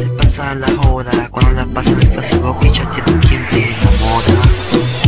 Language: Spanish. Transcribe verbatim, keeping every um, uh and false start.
se pasa la joda, cuando la pasa en el Facebook y chateando quien te enamora.